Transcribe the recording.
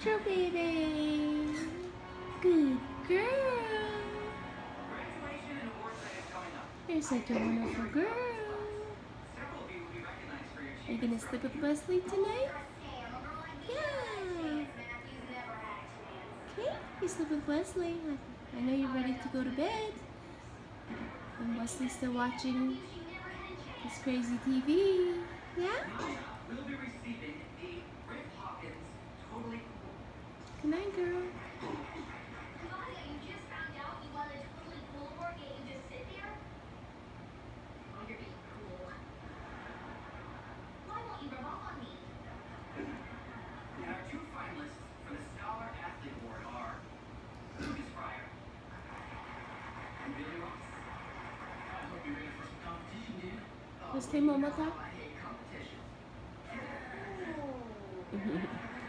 your baby. Good girl. You're such a wonderful girl. Are you gonna sleep with Wesley tonight? Yeah. Okay, you sleep with Wesley. I know you're ready to go to bed. And Wesley's still watching this crazy TV. Yeah? Good night, girl. Let's take Mama talk.